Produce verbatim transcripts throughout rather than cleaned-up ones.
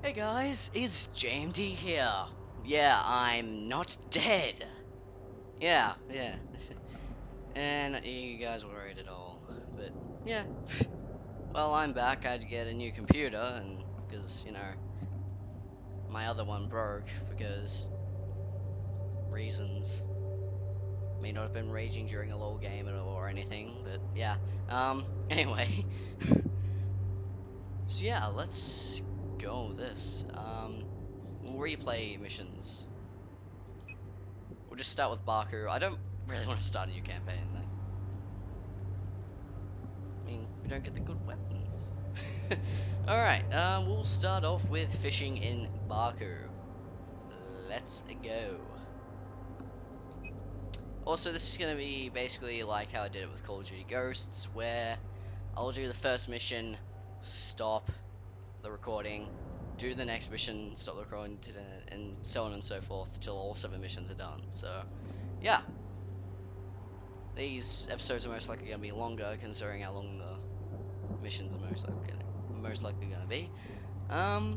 Hey guys, it's J M D here. Yeah, I'm not dead. Yeah, yeah. And you guys were worried at all. But, yeah. Well, I'm back. I had to get a new computer, and because, you know, my other one broke because reasons. May not have been raging during a LOL game or anything, but yeah. Um, anyway. So yeah, let's go with this. Um, we'll replay missions. We'll just start with Baku. I don't really want to start a new campaign. Like, I mean, we don't get the good weapons. Alright, um, we'll start off with fishing in Baku. Let's go. Also, this is going to be basically like how I did it with Call of Duty Ghosts, where I'll do the first mission, stop the recording, do the next mission, stop the recording, and so on and so forth until all seven missions are done. So, yeah. These episodes are most likely going to be longer, considering how long the missions are most likely gonna, most likely going to be. Um.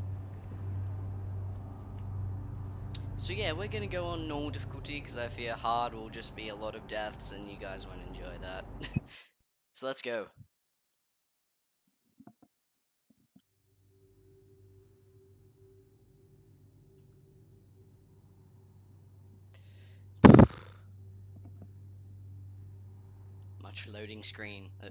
So yeah, we're going to go on normal difficulty, because I fear hard will just be a lot of deaths, and you guys won't enjoy that. So let's go. Much loading screen. Uh,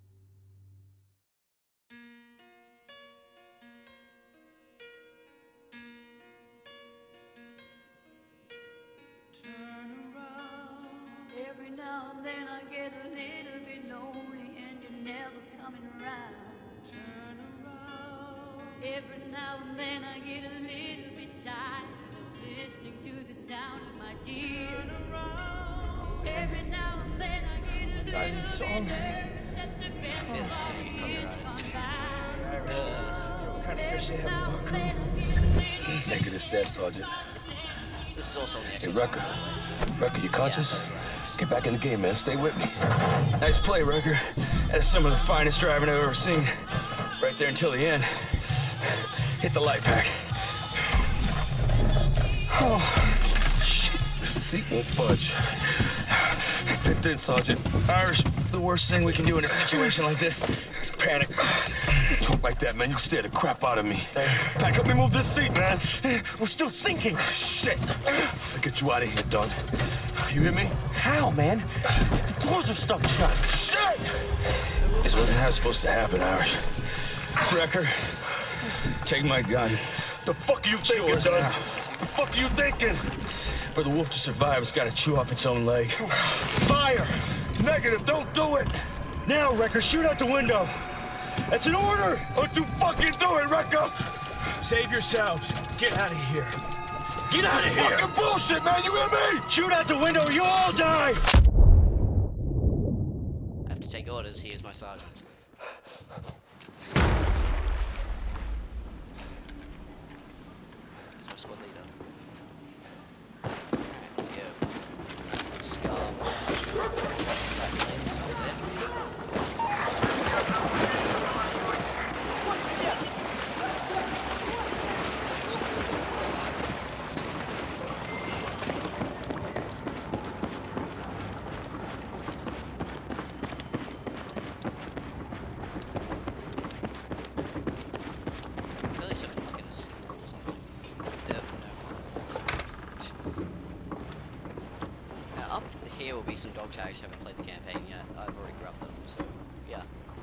Every now and then I get a little bit lonely and you're never coming around. Turn around. Every now and then I get a little bit tired of listening to the sound of my tears. Turn around. Every now and then I get a little bit nervous that the best I feel so you copyrighted. Uh, what kind of fish they have in Baku? Negative stat, Sergeant. This is also on the Hey, Xbox. Wrecker. Wrecker, you conscious? Yeah, Get back in the game, man. Stay with me. Nice play, Wrecker. That is some of the finest driving I've ever seen. Right there until the end. Hit the light pack. Oh, shit. The seat won't budge. Get then, Sergeant. Irish, the worst thing we can do in a situation like this is panic. Talk like that, man. You scare the crap out of me. Pack up and move this seat, man. We're still sinking. Shit. I'll get you out of here, Dunn. You hear me? How, man? The doors are stuck shut. Shit! This wasn't how it's supposed to happen, Irish. Wrecker, take my gun. The fuck are you thinking, Yours Dunn? now. The fuck are you thinking? For the wolf to survive, it's got to chew off its own leg. Fire! Negative, don't do it! Now, Wrecker, shoot out the window. That's an order! Don't you fucking do it, Wrecker! Save yourselves. Get out of here. Get out of here! Fucking bullshit, man! You hear me? Shoot out the window or you all die! I have to take orders. He is my sergeant. He's my squad leader. Alright, let's go. Nice little scar. Sight laser sight there. I feel like something like in a school or something. Yep, no, it's, it's... Now up here will be some dog tags. Haven't played the campaign yet. I've already grabbed them, so yeah.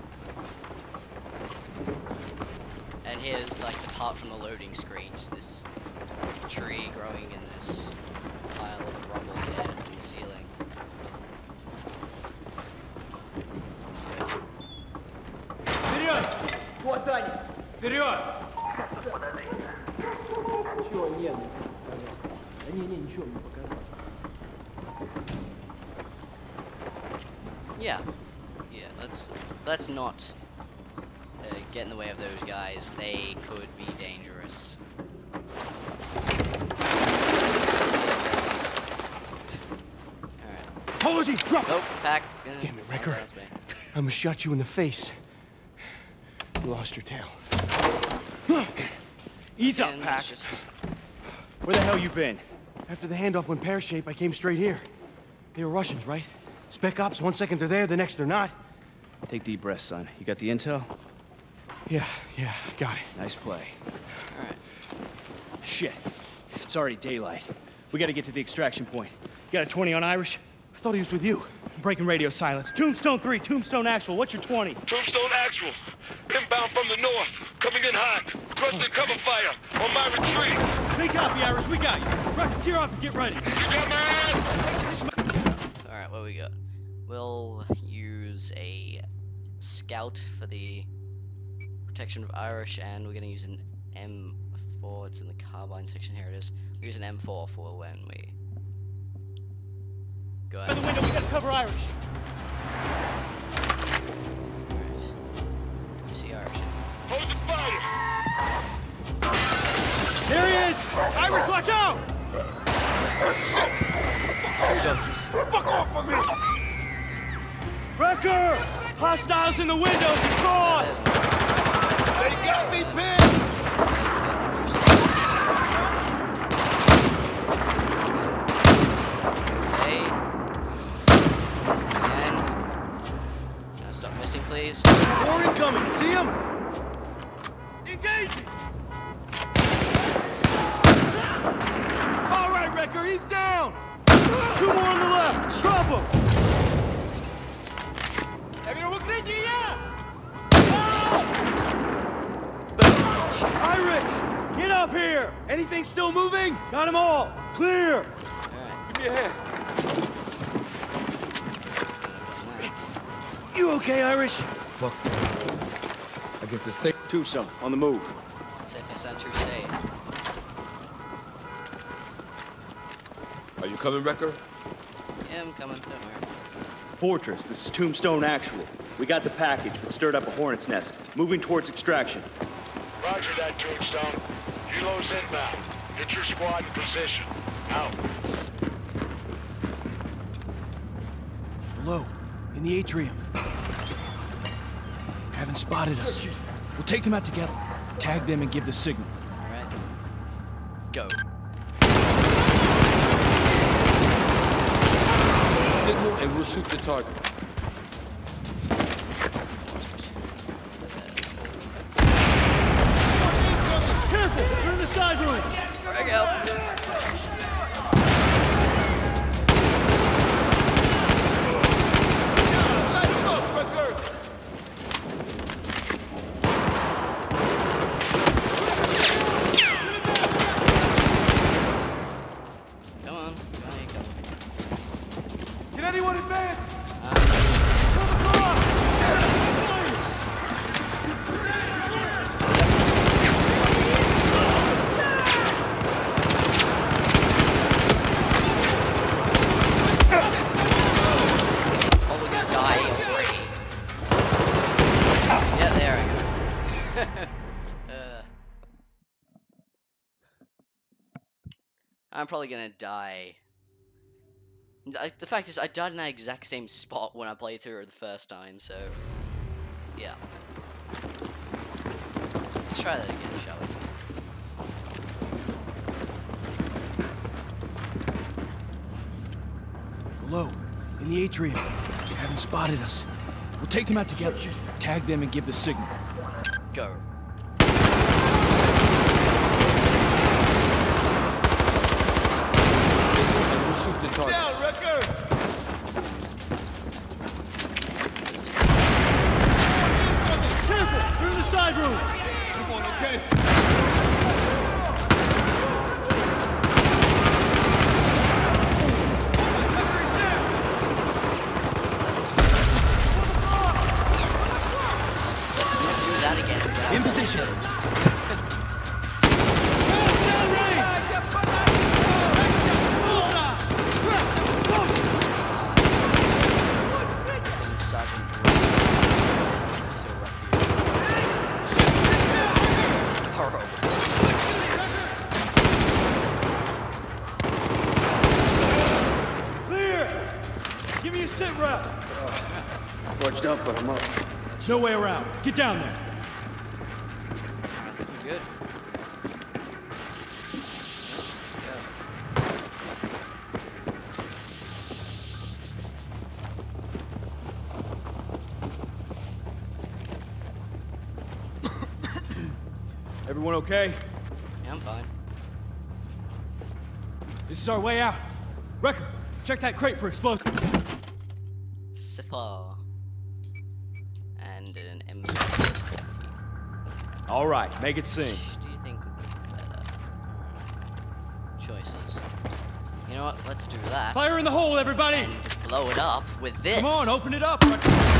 And here's like apart from the loading screen, just this tree growing in this pile of rubble here from the ceiling. Let's go. Вперед! Хватание! Вперед! Чего нет? Да не, не, ничего не показал. Yeah, yeah. Let's let's not uh, get in the way of those guys. They could be dangerous. Alright. Apology, drop! Oh, pack. Uh, Damn it, oh, Wrecker. that's me. I almost shot you in the face. You lost your tail. Ease up, Again, Pack. it's just... Where the hell you been? After the handoff went pear-shaped, I came straight here. They were Russians, right? Spec ops, one second they're there, the next they're not. Take deep breaths, son. You got the intel? Yeah, yeah, got it. Nice play. Alright. Shit. It's already daylight. We gotta get to the extraction point. You got a twenty on Irish? I thought he was with you. I'm breaking radio silence. Tombstone three, Tombstone actual. What's your twenty? Tombstone actual. Inbound from the north. Coming in hot. Requesting cover fire on my retreat. Big copy, Irish. We got you. Rocket, gear up and get ready. You got my ass? Alright, what we got? We'll use a scout for the protection of Irish, and we're gonna use an M four. It's in the carbine section. Here it is. We use an M four for when we go By out. the window, we gotta cover Irish. Alright. You see Irish in here. Hold the fire. There he is! Irish, watch out! True donkeys. Fuck off of me! Wrecker! Hostiles in the windows across! They got me pinned! Okay. Again. Can I stop missing, please? More incoming, see him? Engage! All right, Wrecker, he's down! Two more on the left, drop him! Irish, get up here! Anything still moving? Got them all, clear! Alright. Give me a hand. You okay, Irish? Fuck. I get to think. Tombstone, on the move. Safe and sound true safe. Are you coming, Wrecker? Yeah, I'm coming, don't worry. Fortress, this is Tombstone actual. We got the package, but stirred up a hornet's nest. Moving towards extraction. Roger that, Tombstone. Kilo's inbound. Get your squad in position. Out. Below, in the atrium. Haven't spotted us. We'll take them out together. Tag them and give the signal. Alright. Go. Signal and we'll shoot the target. Careful! They're in the side room! Frag out. Light him up, Wrecker! Come on. Come on, you come. Can anyone advance? Oh, we're gonna die already. Yeah, there we go. uh, I'm probably gonna die. I, the fact is, I died in that exact same spot when I played through it the first time, so yeah. Let's try that again, shall we? Below, in the atrium. Haven't spotted us. We'll take them out together. Tag them and give the signal. Go. And we'll shoot the target. Down, Wrecker! Careful! They're in the side room! Come on, okay? Let's not do that again. Get In ourselves position. killed. Then Sergeant is here right here. Horrible. Clear! Give me a sit rep. Fudged up, but I'm up. No way around. Get down there. I think we're good. Everyone okay? Yeah, I'm fine. This is our way out. Wrecker, check that crate for explosives. Sipper. And an M fifty. All right, make it sing. Which do you think would be better? Choices. You know what? Let's do that. Fire in the hole, everybody! And blow it up with this. Come on, open it up! One.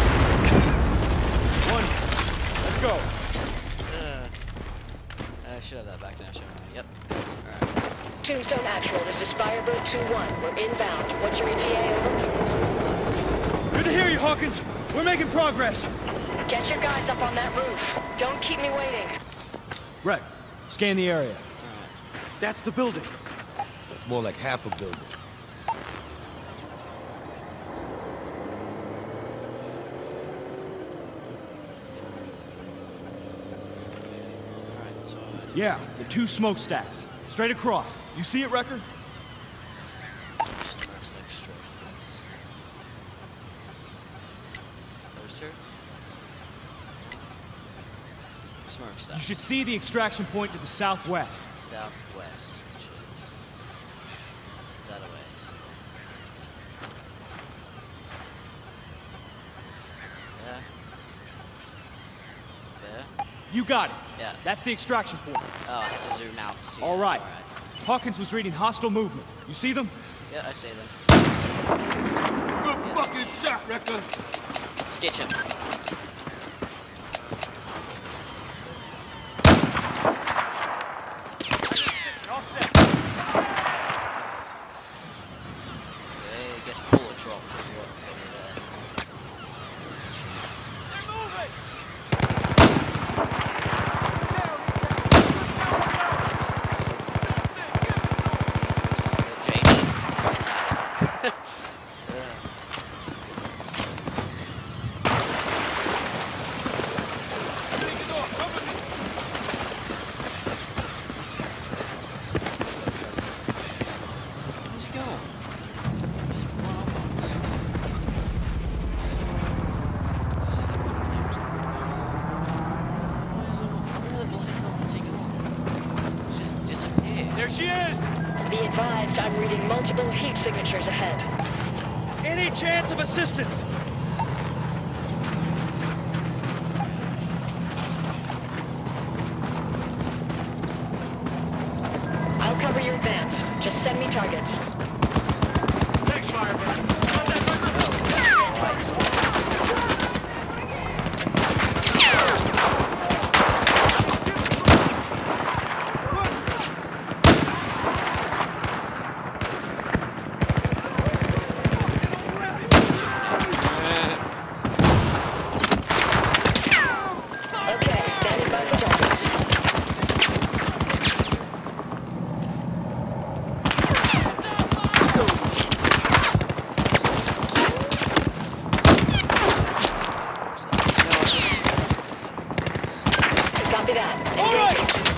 Let's go. Uh, I should have that back now, shouldn't I? Yep. Alright. Tombstone Actual, this is Firebird two one. We're inbound. What's your E T A, over? Good to hear you, Hawkins. We're making progress. Get your guys up on that roof. Don't keep me waiting. Wreck, scan the area. That's the building. That's more like half a building. Alright, so... Uh, Yeah, the two smokestacks. Straight across. You see it, Wrecker? just looks like straight lines. Those two? Smokestack. You should see the extraction point to the southwest. Southwest, which is that away. So. There. There. You got it. Yeah. That's the extraction point. Oh, I have to zoom out. To see All it. right. All right. Hawkins was reading hostile movement. You see them? Yeah, I see them. Good fucking shot, Wrecker. Sketch him. Okay, I guess bullet drop is what over there. Where's he going? Where the bloody hell is he going? He's just disappeared. There she is! Be advised, I'm reading multiple heat signatures ahead. Any chance of assistance? I'll cover your advance. Just send me targets. Thanks, Firebird. Okay, standing by for targets. Copy that. All right!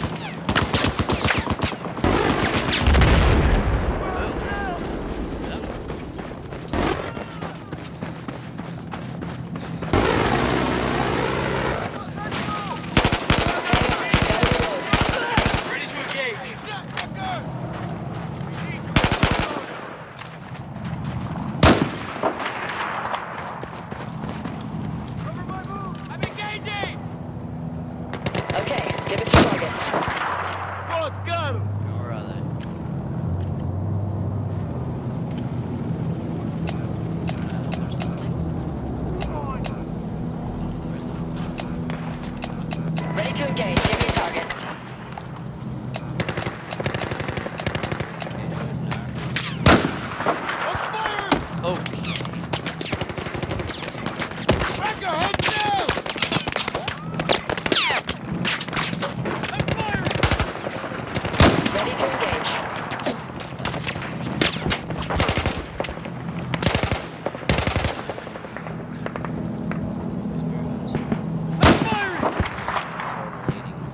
Ready to engage. Cover my move. I'm engaging. Okay, give us your targets. Boss, got him. Where are they? Uh, there's nothing. Where's that? Ready to engage. Give me a target. Okay, there's no. I'm fired. Oh, Wrecker, head down. I'm fired. Ready to engage. It's I'm fired. overrating.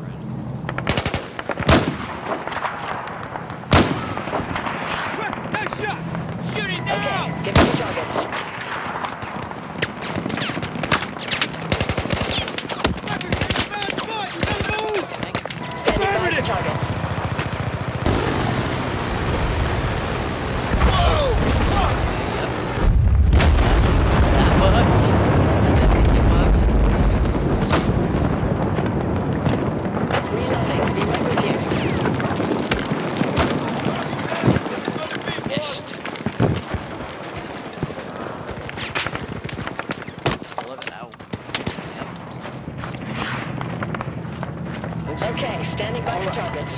Okay, standing by for targets.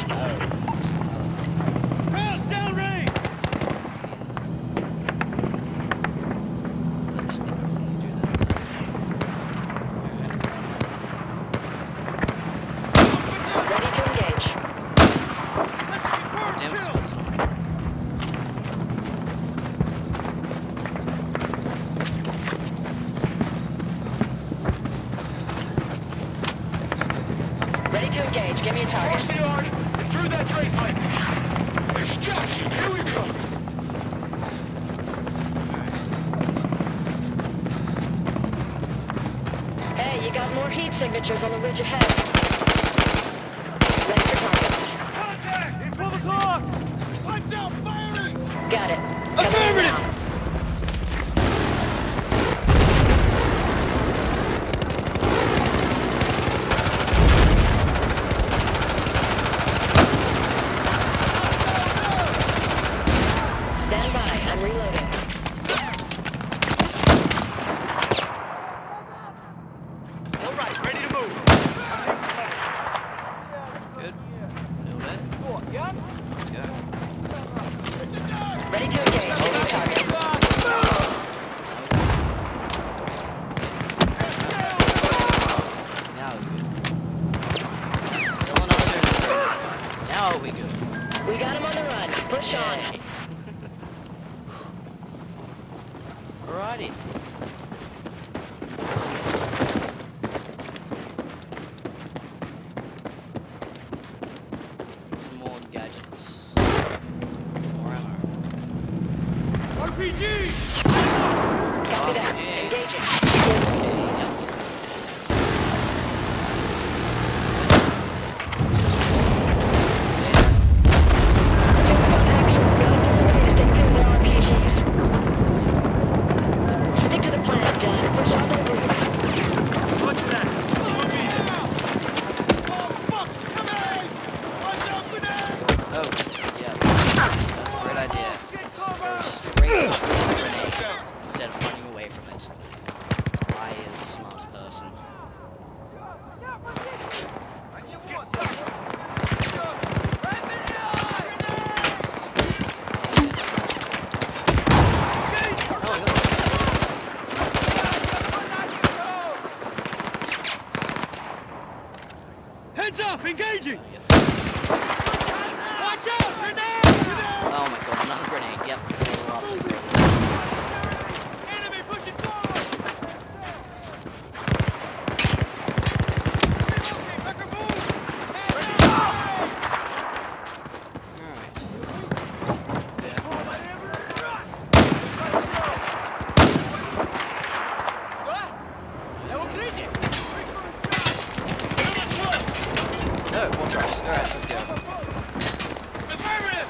Rouse downrange! Ready to engage. Damn, it's got some. Ready to engage. Give me a target. Cross the yard and through that drain pipe. Extraction, here we go. Hey, you got more heat signatures on the ridge ahead. Ready for targets. Contact! In twelve o'clock! Lights out, firing! Got it. Affirmative! Stand by. I'm reloading. All right, ready to move. Good. Build it. Let's go. Ready to engage. Give me a target. Now we're good. Still another turn. Now we good. We got him on the run. Push on. Alrighty. Some more gadgets. Some more ammo. R P G! Copy that. R P Gs. Engaging. Okay, yep. Stick to the R P Gs. Stick to the plan, Dad. Push on to the roof. Watch that. We'll be there. Oh, fuck! Come in! Watch out for that! Oh, yeah. That's a great idea. Go straight to the grenade instead of running away from it. I is a smart person. Heads up! Engaging! Oh, yep. Watch out! Grenade! Grenade! Oh my god, another grenade. Yep. I love the grenades. Enemy pushing forward! Becker, move! Alright. Oh, more trucks. Alright, let's go. Affirmative!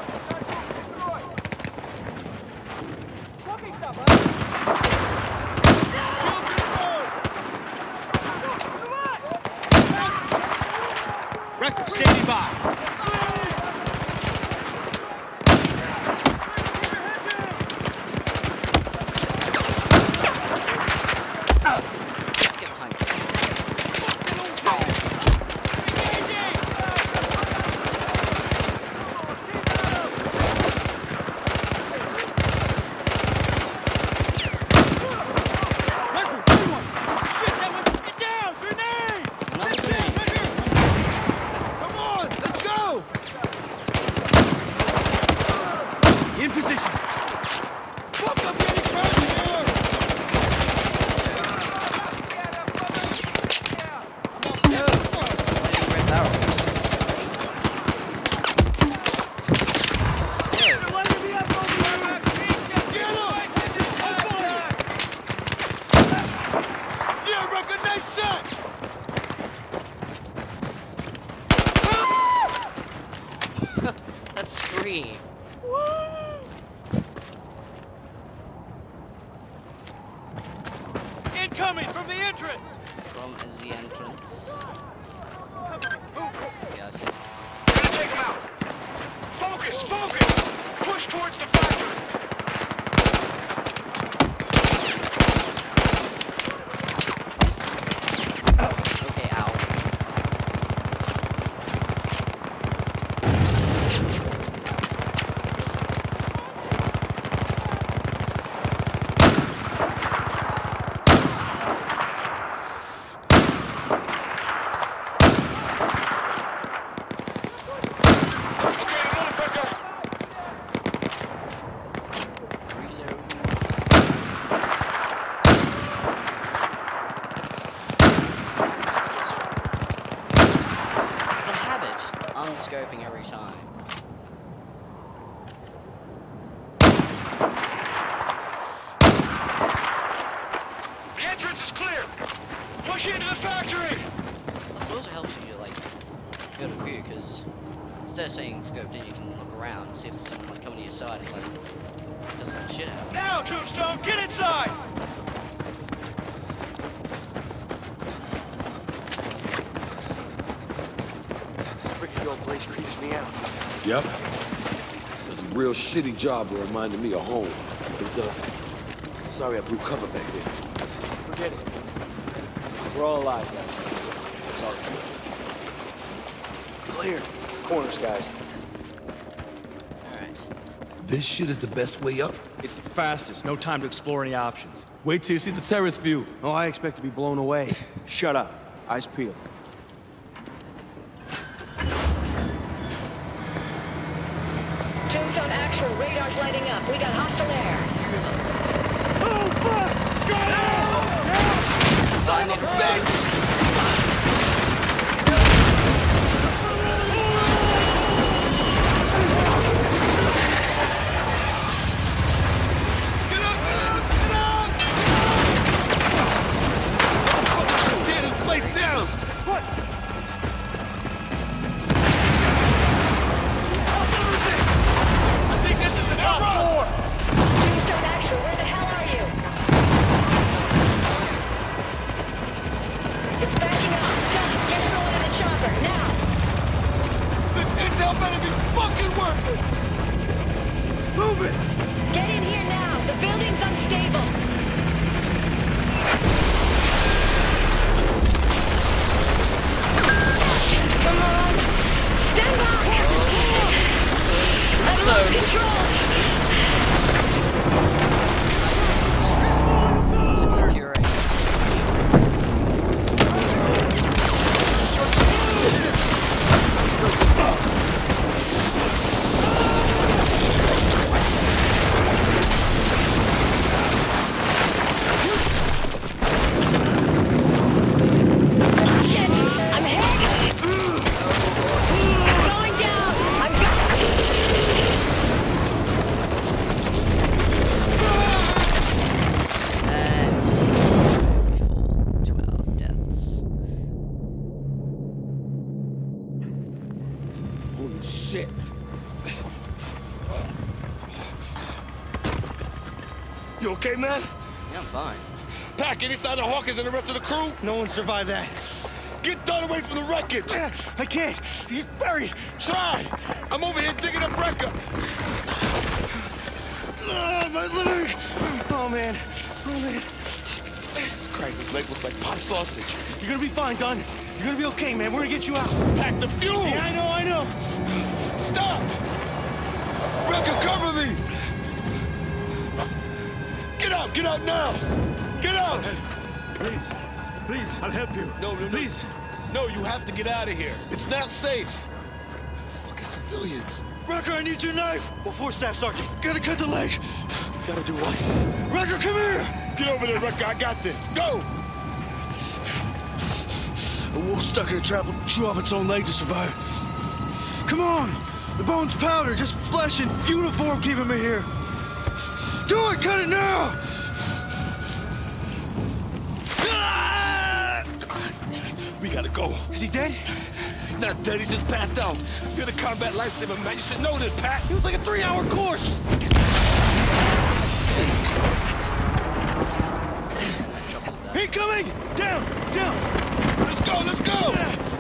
Record standing by. Let's get behind you. Record, good one. Shit, that one. Get down! Grenade! Another That's it, grenade. Record. Come on, let's go! In position. Fuck, I'm getting trapped here! No! Fighting red barrels. No. Get up! I'll follow you! Yeah, Record, nice shot! That scream. Incoming from the entrance! From the entrance. Yeah, I see. Gonna take him out. Focus, focus! Push towards the factory. Okay, ow. unscoping every time. The entrance is clear! Push into the factory! This also helps you to, like, go to view, because instead of saying scoped in, you can look around and see if there's someone, like, coming to your side and, like, does some shit out. Now, Tombstone, get inside! This rickety old place creeps me out. Yep. That's a real shitty job of reminding me of home. But, uh, sorry I blew cover back there. Forget it. We're all alive, guys. It's all right. Clear. Corners, guys. Alright. This shit is the best way up? It's the fastest. No time to explore any options. Wait till you see the terrace view. Oh, I expect to be blown away. Shut up. Eyes peeled. Tombstone actual, radar's lighting up. We got hostile air. Oh, fuck! Got Son of a bitch! Tombstone actual, where the hell are you? It's backing up. Stop. Get everyone in the chopper, now. This intel better be fucking worth it! Move it! Get in here now. The building's unstable. Come on. Stand by. I've lost control. To be curated. Shit. I'm hit. I'm going down. I'm And this is where we fall to our deaths. Holy shit. You okay, man? Yeah, I'm fine. Pack inside the Hawkins and the rest of the crew? No one survived that. Get done away from the wreckage! I can't. He's buried. Try! I'm over here digging up wrecker! Oh, my leg. Oh, man. Oh, man. Jesus Christ, his leg looks like pop sausage. You're gonna be fine, Dunn. You're gonna be okay, man. We're gonna get you out. Pack the fuel! Yeah, I know, I know. Stop! Wrecker, cover me! Get out, get out now! Get out! Please, please, I'll help you. No, no, no. Please. No, you have to get out of here. It's not safe. Fucking civilians. Wrecker, I need your knife. Well, four staff sergeant. Gotta cut the leg. Gotta do what? Wrecker, come here. Get over there, Wrecker. I got this. Go! A wolf stuck in a trap will chew off its own leg to survive. Come on. The bone's powder. Just flesh and uniform keeping me here. Do it. Cut it now. We gotta go. Is he dead? He's not dead. He's just passed out. You're the combat lifesaver, man. You should know this, Pat. It was like a three-hour course. Incoming! Down! Down! Let's go, let's go!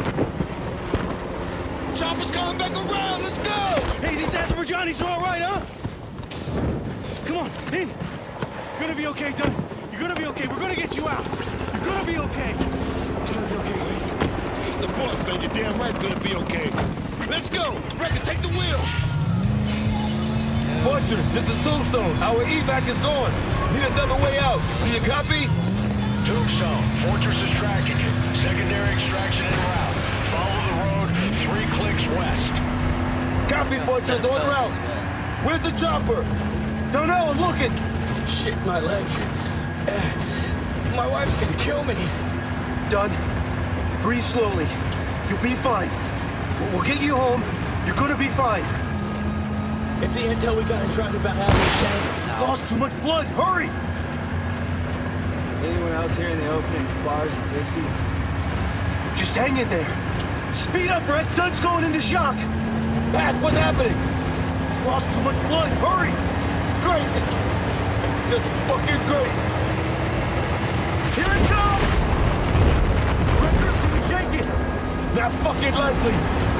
Chopper's coming back around, let's go! Hey, these Azerbaijanis are all right, huh? Come on, in. You're gonna be okay, Dunn. You're gonna be okay. We're gonna get you out. You're gonna be okay. It's gonna be okay, mate. It's the boss, man. You're damn right it's gonna be okay. Let's go! Wrecker, take the wheel! Fortress, this is Tombstone. Our evac is gone. Need another way out. Do you copy? Tombstone, Fortress is tracking you. Secondary extraction en route. Follow the road three clicks west. Copy, Fortress, en route. Where's the chopper? Don't know, I'm looking. Shit, my leg. Uh, my wife's gonna kill me. Dunn, breathe slowly. You'll be fine. We'll get you home. You're gonna be fine. If the intel we got is right about Admiral Chang, Lost too much blood. Hurry! Anyone else here in the open bars with Dixie? Just hang in there. Speed up, Red. Dunn's going into shock. Pat, what's happening? He's lost too much blood. Hurry! Great! This is just fucking great! Here it comes! Record, can you shake it? Not fucking likely!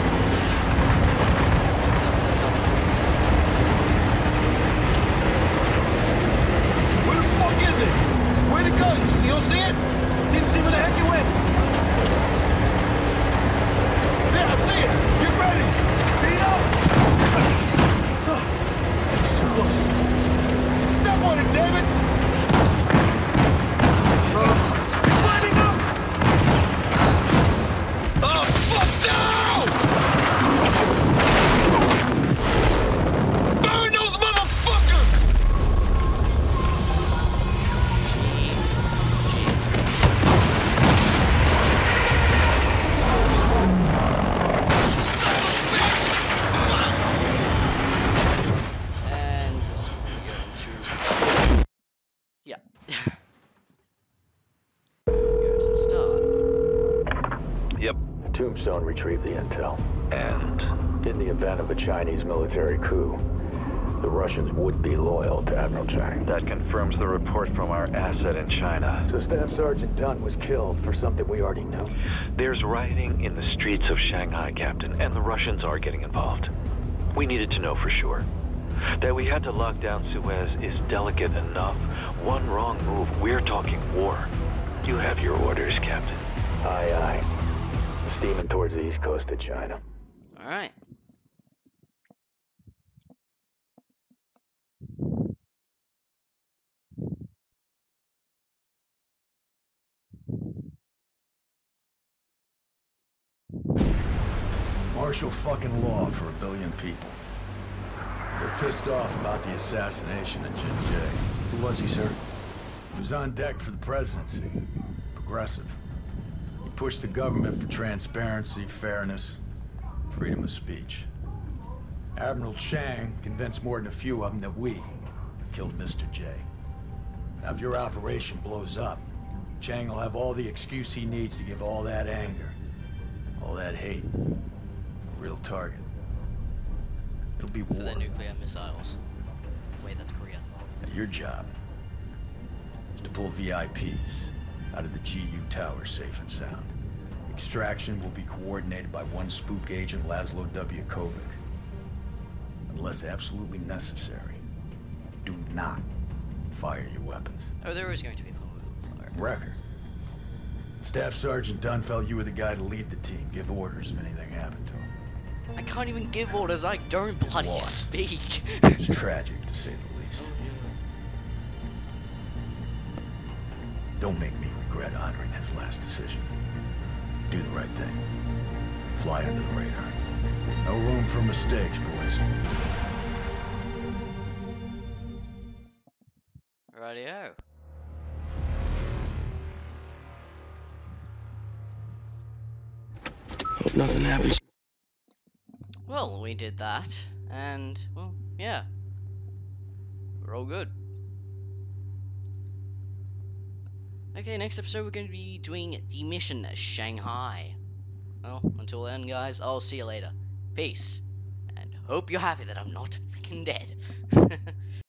Where the fuck is it? Where'd it go? You, see, you don't see it? Didn't see where the heck it went. There, I see it! Get ready! Speed up! Oh, it's too close. Step on it, David! Uh, it's lining up! Oh, fuck no! Burn those motherfuckers! Gee. Gee. And this will go to... Yeah. Go to the start. Yep. Tombstone retrieved the intel. And in the event of a Chinese military coup, the Russians would be loyal to Admiral Chang. That confirms the report from our asset in China. So Staff Sergeant Dunn was killed for something we already know. There's rioting in the streets of Shanghai, Captain, and the Russians are getting involved. We needed to know for sure. That we had to lock down Suez is delicate enough. One wrong move, we're talking war. You have your orders, Captain. Aye, aye. Steaming towards the east coast of China. Alright. Martial fucking law for a billion people. They're pissed off about the assassination of Jin Jay. Who was he, sir? He was on deck for the presidency. Progressive. He pushed the government for transparency, fairness, freedom of speech. Admiral Chang convinced more than a few of them that we killed Mister J. Now, if your operation blows up, Chang will have all the excuse he needs to give all that anger, all that hate, a real target. It'll be war. For the nuclear missiles. Wait, that's Korea. Now, your job is to pull V I Ps out of the G U tower safe and sound. Extraction will be coordinated by one spook agent, Laszlo W. Kovic. Unless absolutely necessary, do not fire your weapons. Oh, there is going to be a pool fire. Record. Staff Sergeant Dunn felt you were the guy to lead the team, give orders if anything happened to him. I can't even give orders, I don't bloody lost. speak. It's tragic, to say the least. Don't make me regret honoring his last decision. Do the right thing. Fly under the radar. No room for mistakes, boys. Rightio. Hope nothing happens. Well, we did that, and, well, yeah. We're all good. Okay, next episode we're going to be doing the mission Shanghai. Well, until then, guys, I'll see you later. Peace. And hope you're happy that I'm not freaking dead.